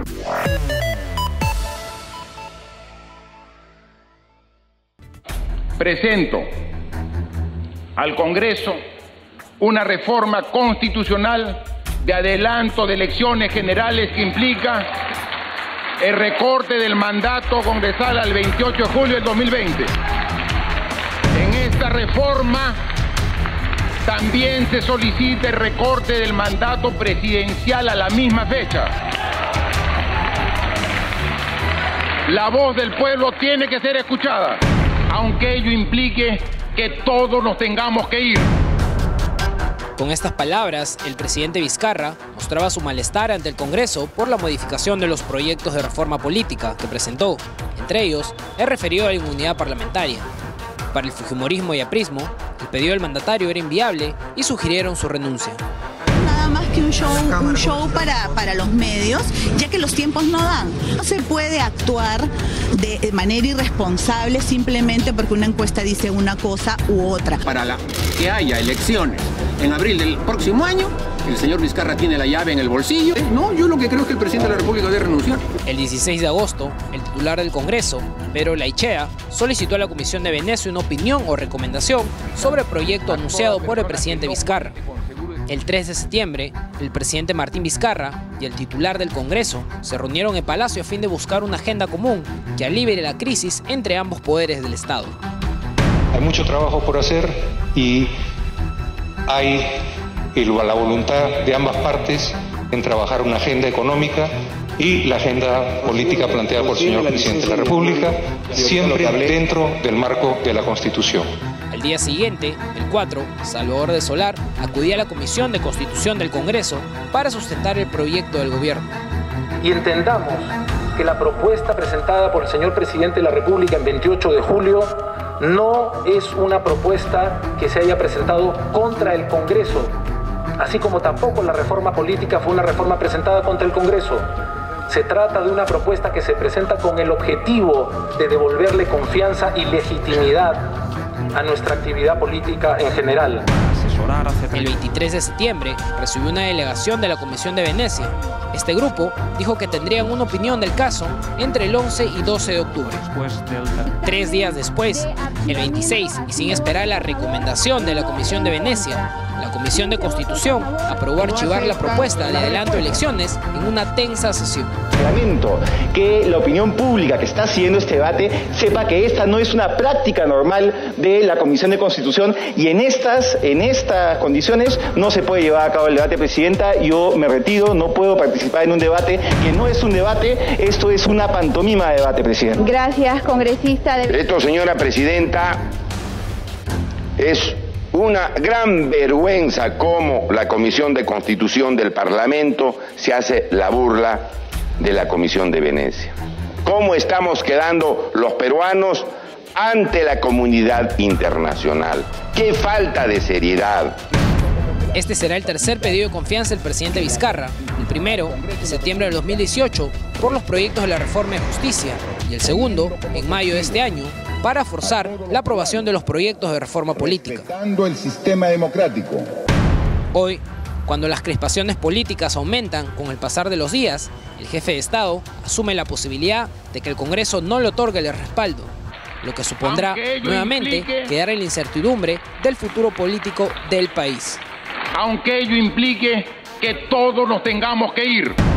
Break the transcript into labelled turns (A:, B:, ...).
A: Presento al Congreso una reforma constitucional de adelanto de elecciones generales que implica el recorte del mandato congresal al 28 de julio del 2020. En esta reforma también se solicita el recorte del mandato presidencial a la misma fecha. La voz del pueblo tiene que ser escuchada, aunque ello implique que todos nos tengamos que ir.
B: Con estas palabras, el presidente Vizcarra mostraba su malestar ante el Congreso por la modificación de los proyectos de reforma política que presentó, entre ellos el referido a la inmunidad parlamentaria. Para el fujimorismo y aprismo, el pedido del mandatario era inviable y sugirieron su renuncia.
C: Nada más que un show para los medios, ya que los tiempos no dan. No se puede actuar de manera irresponsable simplemente porque una encuesta dice una cosa u otra.
D: Para que haya elecciones en abril del próximo año, el señor Vizcarra tiene la llave en el bolsillo. No, yo lo que creo es que el presidente de la República debe renunciar.
B: El 16 de agosto, el titular del Congreso, Pedro Laichea, solicitó a la Comisión de Venecia una opinión o recomendación sobre el proyecto anunciado por el presidente Vizcarra. El 3 de septiembre, el presidente Martín Vizcarra y el titular del Congreso se reunieron en Palacio a fin de buscar una agenda común que alivie la crisis entre ambos poderes del Estado.
E: Hay mucho trabajo por hacer y hay la voluntad de ambas partes en trabajar una agenda económica y la agenda política planteada por el señor presidente de la República, siempre dentro del marco de la Constitución.
B: Al día siguiente, el 4, Salvador de Solar acudía a la Comisión de Constitución del Congreso para sustentar el proyecto del gobierno.
F: Y entendamos que la propuesta presentada por el señor presidente de la República el 28 de julio no es una propuesta que se haya presentado contra el Congreso, así como tampoco la reforma política fue una reforma presentada contra el Congreso. Se trata de una propuesta que se presenta con el objetivo de devolverle confianza y legitimidad a nuestra actividad política en general.
B: El 23 de septiembre recibió una delegación de la Comisión de Venecia. Este grupo dijo que tendrían una opinión del caso entre el 11 y 12 de octubre. 3 días después, el 26, y sin esperar la recomendación de la Comisión de Venecia, la Comisión de Constitución aprobó archivar la propuesta de adelanto de elecciones en una tensa sesión.
G: Lamento que la opinión pública que está haciendo este debate sepa que esta no es una práctica normal de la Comisión de Constitución y en estas condiciones no se puede llevar a cabo el debate, Presidenta. Yo me retiro, no puedo participar en un debate que no es un debate, esto es una pantomima de debate, Presidenta.
H: Gracias, congresista.
I: Esto, señora Presidenta, es una gran vergüenza cómo la Comisión de Constitución del Parlamento se hace la burla de la Comisión de Venecia. ¿Cómo estamos quedando los peruanos ante la comunidad internacional? ¡Qué falta de seriedad!
B: Este será el tercer pedido de confianza del presidente Vizcarra, el primero en septiembre del 2018 por los proyectos de la reforma de justicia y el segundo en mayo de este año para forzar la aprobación de los proyectos de reforma política.
J: Respetando el sistema democrático.
B: Hoy, cuando las crispaciones políticas aumentan con el pasar de los días, el jefe de Estado asume la posibilidad de que el Congreso no le otorgue el respaldo, lo que supondrá nuevamente quedar en la incertidumbre del futuro político del país.
A: Aunque ello implique que todos nos tengamos que ir.